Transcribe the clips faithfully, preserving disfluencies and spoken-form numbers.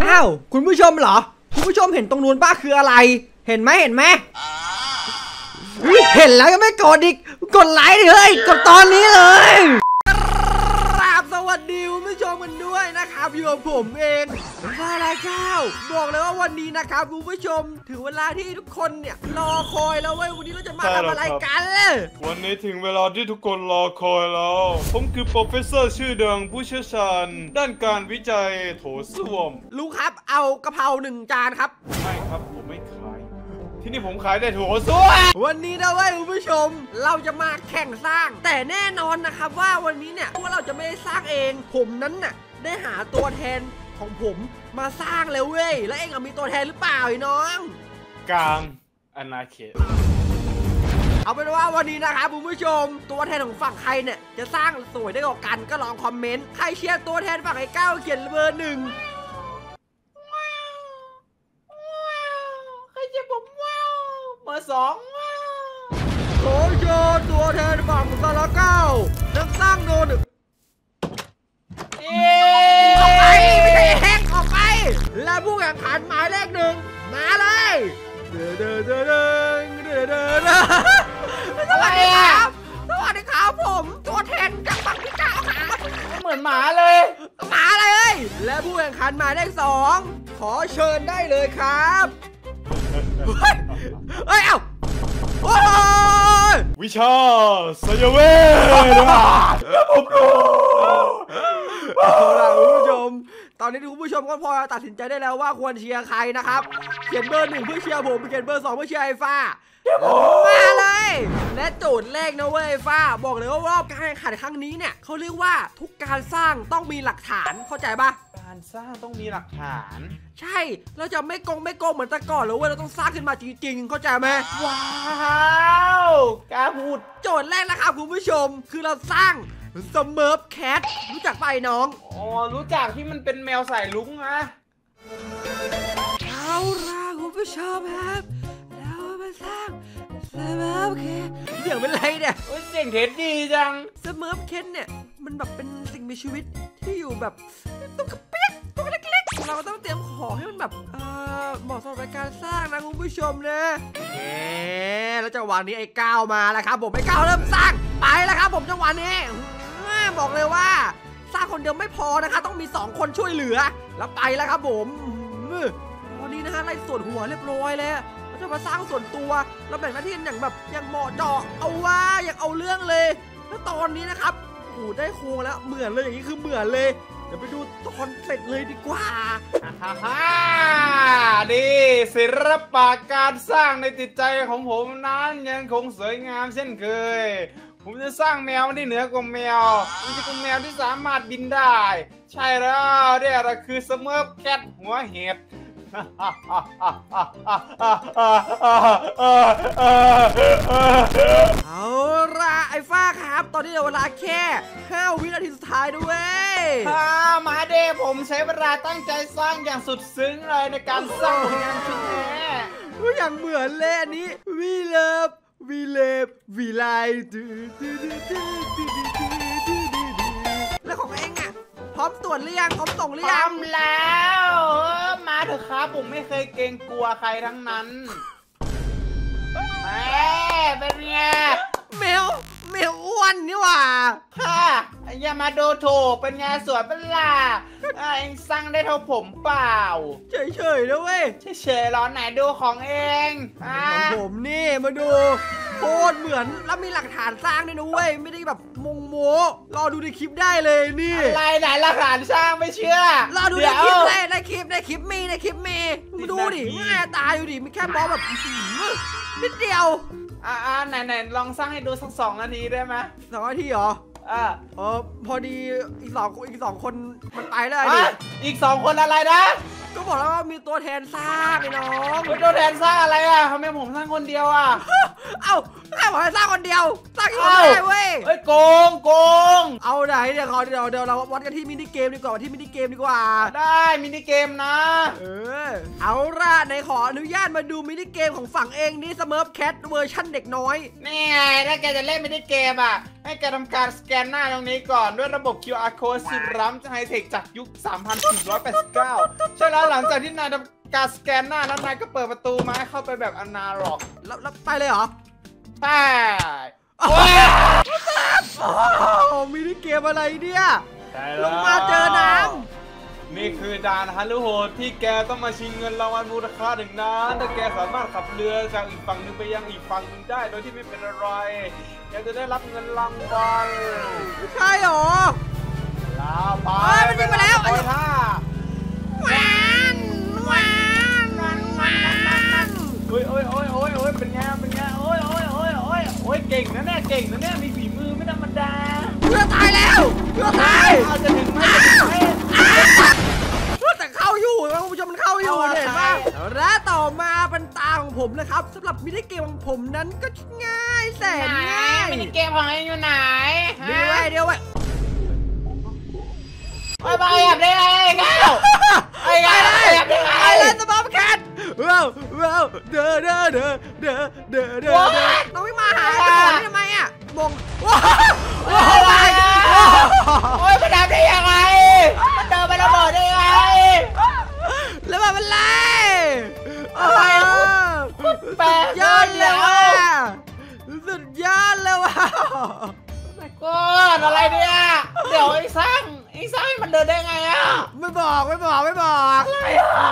อ้าวคุณผู้ชมเหรอคุณผู้ชมเห็นตรงนู้นป้าคืออะไรเห็นไหมเห็นไหมเห็นแล้วยังไม่กดอีกกดไลค์ดิเฮ้ยกดตอนนี้เลยครับสวัสดีคุณผู้ชมกันด้วยนะครับอยู่กับผมเองฟาราเก้าบอกเลยว่าวันนี้นะครับคุณผู้ชมถึงเวลาที่ทุกคนเนี่ยรอคอยแล้วเว้ยวันนี้เราจะมาทำอะไรกันวันนี้ถึงเวลาที่ทุกคนรอคอยแล้วผมคือโปรเฟสเซอร์ชื่อดังผู้เชี่ยวชาญด้านการวิจัยโถส้วมลุงครับเอากะเพราหนึ่งจานครับไม่ครับผมไม่ขายที่นี่ผมขายได้โถส้วมวันนี้นะเว้ยคุณผู้ชมเราจะมาแข่งสร้างแต่แน่นอนนะครับว่าวันนี้เนี่ยพวกเราจะไม่ได้สร้างเองผมนั้นน่ะได้หาตัวแทนของผมมาสร้างแล้วเว้ยแล้วเองมีตัวแทนหรือเปล่าไอ้น้องกลางอนาเขตเอาเป็นว่าวันนี้นะครับคุณผู้ชมตัวแทนของฝั่งใครเนี่ยจะสร้างสวยได้กว่ากันก็ลองคอมเมนต์ใครเชียร์ตัวแทนฝั่งไอ้เก้าเขียนเบอร์หนึ่งใครเชียร์ผมว้าวเบอร์สองโคโชตัวแทนฝั่งซาลาเก้านักสร้างโดนออกไปไม่ใช่แฮกออกไปและผู้แข่งขันหมายเลขหนึ่งมาเลยเด้อเด้อเด้อเด้อเด้อเด้อเด้อสวัสดีครับสวัสดีครับผมตัวแทนจากฝั่งที่เก้าครับเหมือนหมาเลยหมาเลยและผู้แข่งขันหมายเลขสองขอเชิญได้เลยครับเฮ้ยเอ้าโอ้ยวิชาสยเวทผมรู้เอาล่ะคุณผู้ชมตอนนี้คุณผู้ชมก็พอตัดสินใจได้แล้วว่าควรเชียร์ใครนะครับเขียนเบอร์หนึ่งเพื่อเชียร์ผมเขียนเบอร์สองเพื่อเชียร์ไอ้ฟ้ามาเลยและโจทย์แรกนะเว้ยฟ้าบอกเลยว่ารอบการแข่งขันครั้งนี้เนี่ยเขาเรียกว่าทุกการสร้างต้องมีหลักฐานเข้าใจปะการสร้างต้องมีหลักฐานใช่เราจะไม่โกงไม่โกงเหมือนแต่ก่อนแล้วเว้ยเราต้องสร้างขึ้นมาจริงๆเข้าใจไหมว้าวกล้าพูดโจทย์แรกนะครับคุณผู้ชมคือเราสร้างสเมิร์ฟแคทรู้จักป่ะน้องอ๋อรู้จักที่มันเป็นแมวสายลุ้งนะเอาล่ะคุณผู้ชมครับเรามาสร้างสเมิร์ฟแคทเสียงเป็นไรเนี่ยเสียงเท็ดดีจังสเมิร์ฟแคทเนี่ยมันแบบเป็นสิ่งมีชีวิตที่อยู่แบบตุ๊กเปี๊ยกตัวเล็กๆเราต้องเตรียมของให้มันแบบเอ่อเหมาะสำหรับการสร้างนะคุณผู้ชมนะเอ๊แล้วจังหวะนี้ไอ้ก้าวมาแล้วครับผมไอ้ก้าวเริ่มสร้างไปแล้วครับผมจังหวะนี้บอกเลยว่าสร้างคนเดียวไม่พอนะคะต้องมีสองคนช่วยเหลือแล้วไปแล้วครับผมตอนนี้นะฮะไล่ส่วนหัวเรียบร้อยแล้วเราจะมาสร้างส่วนตัวเราแบ่งหน้าที่อย่างแบบอย่างเหมาะเจาะเอาว่าอย่างเอาเรื่องเลยแล้วตอนนี้นะครับโอ้ได้โครงแล้วเหมือนเลยอย่างนี้คือเหมือนเลยเดี๋ยวไปดูตอนเสร็จเลยดีกว่าฮ่าฮ่าดีศิลปะการสร้างในจิตใจของผมนั้นยังคงสวยงามเช่นเคยผมจะสร้างแมวที่เหนือกว่าแมวมันจะเป็นแมวที่สามารถบินได้ใช่แล้วเนี่ยเราคือสเมิร์ฟแคทหัวเห็บเอาละไอ้ฟ้าครับตอนนี้เวลาแค่ห้าวินาทีสุดท้ายด้วยมาเด้ผมใช้เวลาตั้งใจสร้างอย่างสุดซึ้งเลยในการสร้างผลงานชิ้นนี้อย่างเหมือนเลยอันนี้วีเลิฟวีเลิฟวีไลแล้วของเองอ่ะพร้อมตรวจหรือยังพร้อมส่งหรือยังพร้อมแล้วมาเถอะครับผมไม่เคยเกรงกลัวใครทั้งนั้นเป็นไงแมวแมวอ้วนนี่หว่าฮ่าอย่ามาโดโถเป็นไงสวยเป็นล่ะเองสร้างได้เท่าผมเปล่าเฉยๆนะเว้ยเฉยๆหรอไหนดูของเองของผมนี่มาดูโคตรเหมือนแล้วมีหลักฐานสร้างด้วยนะเว้ยไม่ได้แบบมงโมรอดูในคลิปได้เลยนี่อะไรไหนหลักฐานสร้างไม่เชื่อรอดูในคลิปได้ในคลิปในคลิปมีในคลิปมีมาดูดิง่ายตายอยู่ดิมีแค่บอสแบบนิดเดียวอ่าไหนไหนลองสร้างให้ดูสักสองนาทีได้ไหมสองนาทีเหรออ่าเออพอดีอีกสองอีกสองคนมันไปเลยดิอีกสองคนอะไรนะก็บอกแล้วว่ามีตัวแทนสร้างไอ้น้องมีตัวแทนสร้างอะไรอ่ะทำไมผมสร้างคนเดียวอ่ะเอ้าแค่บอกให้สร้างคนเดียวสร้างคนเดียวเว้ยเฮ้ยโกงโกงเอาไหนเดี๋ยวเดี๋ยวเดี๋ยวเราวัดกันที่มินิเกมดีกว่าที่มินิเกมดีกว่าได้มินิเกมนะเออเอาล่ะในขออนุญาตมาดูมินิเกมของฝั่งเองนี่สเมิร์ฟแคทเวอร์ชั่นเด็กน้อยนี่ไงถ้าแกจะเล่นมินิเกมอ่ะให้แกทำการสแกนหน้าตรงนี้ก่อนด้วยระบบ คิว อาร์ Code สุดล้ำไฮเทคจากยุค สามพันสี่ร้อยแปดสิบเก้า ใช่แล้วแล้วหลังจากที่นายทำการสแกนหน้าแล้วนายก็เปิดประตูมาให้เข้าไปแบบอนาล็อกแล้วแล้วไปเลยเหรอใช่โอ้มินิเกมอะไรเนี่ยใช่ลแล้วงมาเจอน้นี่คือด่านฮันลูโหดที่แกต้องมาชิงเงินรางวัลมูลค่าหนึ่งล้านถ้าแกสามารถขับเรือจากอีกฝั่งหนึ่งไปยังอีกฝั่งหนึ่งได้โดยที่ไม่เป็นอะไรแกจะได้รับเงินรางวัลำใช่เหรอลาไปเฮ้ยมันยิงมาแล้วไปท่าหวานหวานหวานหวานโอ้ยโอ้ยโอ้ยโอ้ยโอ้ยเป็นไงเป็นไงโอ้ยโอ้ยโอ้ยโอ้ยโอ้ยเก่งนะเนี่ยเก่งนะเนี่ยมีฝีมือไม่ธรรมดาเพื่อตายแล้วเพื่อตายเอาจะถึงไหมจะถึงไหมแต่เข้าอยู่นะคุณผู้ชมมันเข้าอยู่เห็นป่ะและต่อมาเป็นตาของผมนะครับสำหรับมินิเกมของผมนั้นก็ง่ายแสนง่ายมินิเกมของไอ้อยู่ไหนเดี๋ยวไว้เดี๋ยวไว้ไปไปแอบได้ไงเก้าไอ้ไงแอบได้ไงไอ้เลยสมองแคทว้าวว้าวเด้อเด้อเด้อเด้อเด้อเด้อน้องไม่มาหาก่อนทำไมอ่ะมงว้าวว้าวไปโอ้ยมันทำได้ยังไงมันเดินไประเบิดได้ไงแล้วมันเป็นไรอะไรแปลกยอดเลยว่ะสุดยอดเลยว่ะก้อนอะไรเนี่ยเดี๋ยวไอ้สร้างไอ้สร้างมันเดินได้ไงอ่ะไม่บอกไม่บอกไม่บอกอะไรอ่ะ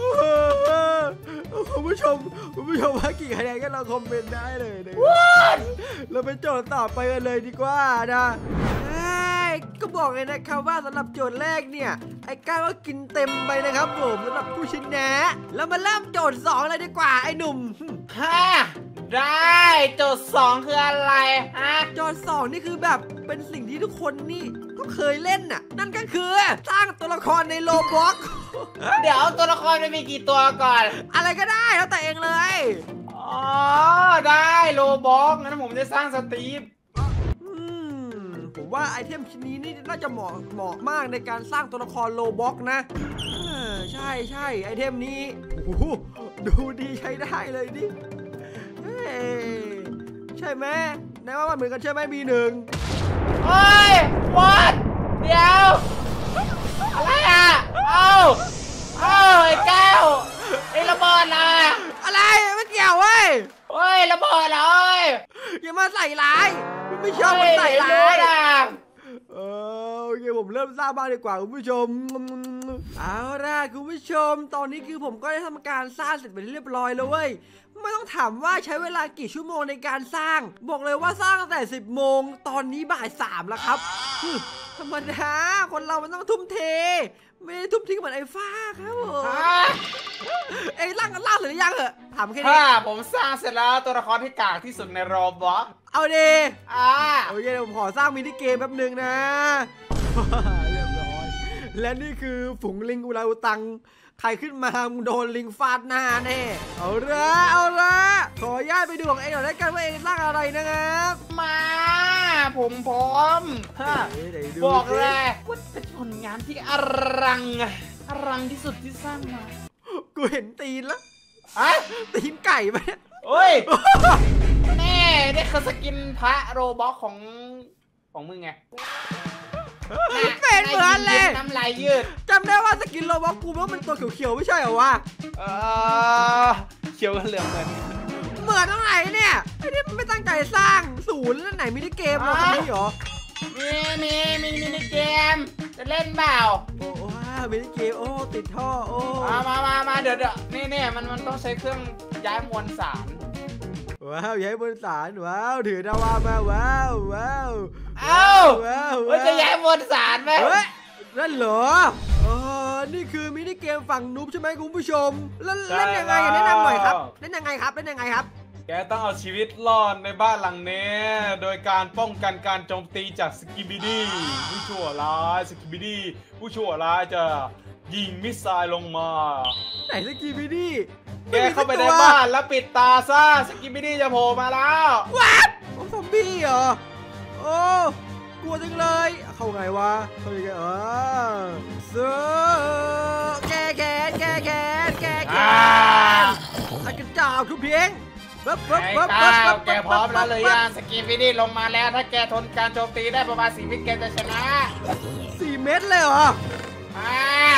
คุณผู้ชมคุณผู้ชมว่ากี่คะแนนก็เราคอมเมนต์ได้เลยนะเราไปโจทย์ต่อไปกันเลยดีกว่านะก็บอกเลยนะครับว่าสำหรับโจทย์แรกเนี่ยไอ้ก้าวก็กินเต็มไปนะครับผมสำหรับผู้ชนะแล้วมาเริ่มโจทย์สองเลยดีกว่าไอ้หนุ่มฮะได้โจทย์สองคืออะไรฮะโจทย์สองนี่คือแบบเป็นสิ่งที่ทุกคนนี่ก็เคยเล่นน่ะนั่นก็คือสร้างตัวละครในโลบล็อกเดี๋ยวตัวละครมันมีกี่ตัวก่อนอะไรก็ได้แล้วแต่เองเลยอ๋อได้โลบ็อกงั้นผมจะสร้างสตีฟอืมผมว่าไอเทมชิ้นนี้นี่น่าจะเหมาะเหมาะมากในการสร้างตัวละครโลบล็อกนะเออใช่ใช่ไอเทมนี้โอ้โหดูดีใช้ได้เลยดิเฮ้ยใช่ไหมนายว่ามันเหมือนกันใช่ไหมมีหนึ่งเฮ้ยวัดเดี๋ยวอะไรอ่ะเอ้าเอ้าไอ้แก้วไอ้ระเบิดอ่ะอะไรไม่เกี่ยวเว้ยเฮ้ยระเบิดเลยอย่ามาใส่ร้ายไม่ชอบมันใส่ร้ายอ่ะเออโอเคผมเริ่มสร้างบ้านดีกว่าคุณผู้ชมเอาล่ะคุณผู้ชมตอนนี้คือผมก็ได้ทำการสร้างเสร็จไปเรียบร้อยแล้วเว้ยไม่ต้องถามว่าใช้เวลากี่ชั่วโมงในการสร้างบอกเลยว่าสร้างตั้งแต่สิบโมงตอนนี้บ่ายสามแล้วครับธรรมดาคนเรามันต้องทุ่มเทไม่ได้ทุ่มทิ้งเหมือนไอ้ฟ้าครับผมเอ้ยร่างกันล่าเสร็จหรือยังเหรอถามแค่นี้ถ้าผมสร้างเสร็จแล้วตัวละครที่กากที่สุดในโรบอทเอาดีอ่าโอเคเดี๋ยวผมขอสร้างมินิเกมแป๊บนึงนะ เรียบร้อยและนี่คือฝูงลิงอุราอุตังใครขึ้นมามึงโดนลิงฟาดหน้าแน่เอาละเอาละขออนุญาตไปดูของเองหน่อยแล้วกันว่าเองสร้างอะไรนะครับมาผมพร้อมฮะบอกเลยว่าเป็นผลงานที่อลังอลังที่สุดที่สร้างมากูเห็นตีนแล้วอะตีนไก่ไหมโอ้ยแน่ได้คือสกินพระโรบอทของของมึงไงเป็นเหมือนเลยน้ำลายยืดจำได้ว่าสกินโรบอทกูว่ามันตัวเขียวๆไม่ใช่เหรอวะเออเขียวกันเหลืองเหมือนเหมือนตรงไหนเนี่ยไอ้นี่มันไม่ตั้งใจสร้างศูนย์แล้วไหนมินิเกมเราคนนี้เหรอมีมีมีมินิเกมจะเล่นเปล่าโอ้ว้าวมินิเกมโอ้ติดท่อโอ้มามามามาเดี๋ยวเดี๋ยวนี่นี่มันมันต้องใช้เครื่องย้ายมวลสารว้าวย้ายบนศาลว้าวถือดาวามาว้าวว้าวเอ้าว้าวว่าจะย้ายมวลสารไหมเฮ้ยนั่นเหรออ๋อนี่คือมินิเกมฝั่งนูบใช่ไหมคุณผู้ชมแล้วเล่นยังไงแนะนำหน่อยครับเล่นยังไงครับเล่นยังไงครับแกต้องเอาชีวิตรอดในบ้านหลังนี้โดยการป้องกันการโจมตีจากสกิบิดี้ผู้ชั่วร้ายสกิบิดี้ผู้ชั่วร้ายจะยิงมิสไซล์ลงมาไหนสกีบิดี้แกเข้าไปในบ้านแล้วปิดตาซะสกิบิดี้จะโผล่มาแล้วว้าวโอ้ซอมบี้เหรอโอ้กลัวจังเลยเข้าไงวะเข้ายังไงเออเสือแกแกนแกแกนแกแกนตะกระจอกทุกเพียงปั๊บปั๊บไอ้ปั๊บก้าปั๊บวแกพร้อมแล้วเลยยังสกิบิดี้ลงมาแล้วถ้าแกทนการโจมตีได้ประมาณสี่วิแกจะชนะสี่เม็ดเลยเหรออ่าไหน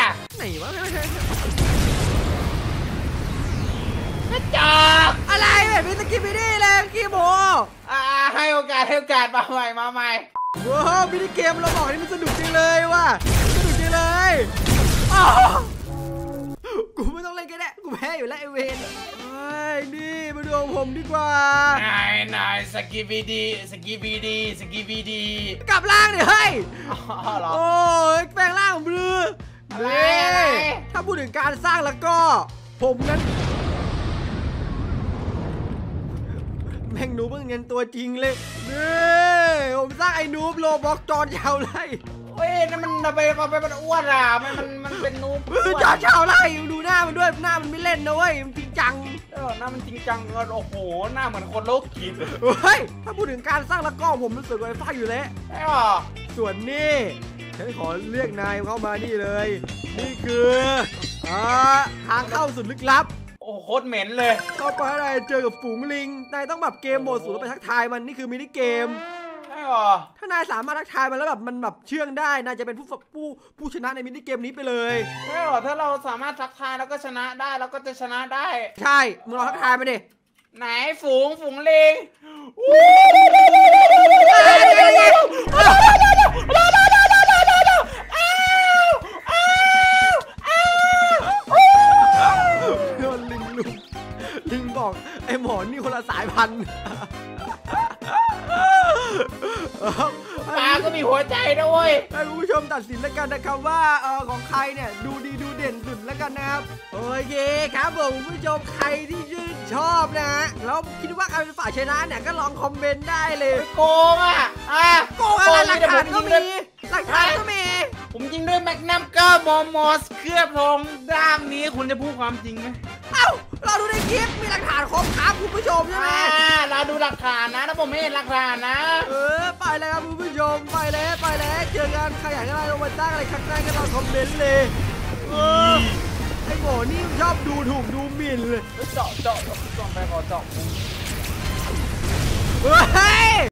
ไหนวะไม่ใช่กระจอกอะไรแบบนี้สกิปไม่ได้เลยกีโมอ่าให้โอกาสให้โอกาสมาใหม่มาใหม่ว้าวมินิเกมเราบอกนี่มันสนุกจริงเลยว่ะสนุกจริงเลยกูไม่ต้องเล่นกันแน่กูแพ้อยู่แล้วไอเวนไอ้นี่มาดูผมดีกว่านายนายสกีบีดีสกีบีดีสกีบีดีกลับร่างเนี่ยเฮ้ยอ๋อเหรอโอ้ยแปลงร่างบลืออะไรเล่อะไรถ้าพูดถึงการสร้างแล้วก็ผมนั้นแม่งนูบเงินตัวจริงเลยนี่ผมสร้างไอ้นูบโลบ็อกจอนยาวไล่เฮ้ยนั่นมันทำไมทำไมมันอ้วนอ่ะมันมันมันเป็นนูบเออจอนยาวไล่ดูหน้ามันด้วยหน้ามันไม่เล่นนะเว้ยมันจริงจังเออหน้ามันจริงจังเออโอ้โหหน้าเหมือนคนโรคจิตเฮ้ยถ้าพูดถึงการสร้างแล้วก็ผมมันสวยกว่าไอ้ฟ้าอยู่แล้วใช่ป่ะส่วนนี่ฉันขอเรียกนายเข้ามานี่เลย นี่คืออ่าทางเข้าสุดลึกลับโอ้โหโคตรเหม็นเลยเข้าไปนายเจอกับฝูงลิงนายต้องแบบเกมโหมดสูงแล้วไปทักทายมันนี่คือมินิเกมใช่ป่ะถ้านายสามารถทักทายมันแล้วแบบมันแบบเชื่องได้นายจะเป็นผู้ผู้ผู้ชนะในมินิเกมนี้ไปเลยใช่ป่ะถ้าเราสามารถทักทายแล้วก็ชนะได้แล้วก็จะชนะได้ใช่มึงลองทักทายมันดิไหนฝูงฝูงลิงโดนลิงลุมลิงบอกไอ้หมอนี่คนละสายพันธุ์ปลาก็มีหัวใจด้วยให้คุณผู้ชมตัดสินแล้วกันนะครับว่าเออของใครเนี่ยดูดีดูเด่นสุดแล้วกันนะครับโอเคครับผมคุณผู้ชมใครที่ชื่นชอบนะฮะแล้วคิดว่าใครเป็นฝ่ายชนะเนี่ยก็ลองคอมเมนต์ได้เลยโกงอ่ะอ่ะโกงอะไรหลักฐานก็มีหลักฐานก็มีผมยิงด้วยแมกนัมเก้ามอมอสเคลือบทองด้ามนี้คุณจะพูดความจริงไหมเอ้าเราดูในคลิปมีหลักฐานครบครับคุณผู้ชมใช่ไหมอ่าเราดูหลักฐานนะถ้าผมไม่เห็นหลักฐานนะเออไปเลยครับคุณผู้ชมไปแล้วไปแล้วเจอกันใครอยากให้เราลงมาจ้างอะไรข้างใต้ก็ลองคอมเมนต์เลยเออไอ้หมอนี่ชอบดูถูกดูหมิ่นเลยเจาะเจาะเจาะไปขอเจาะเฮ้ย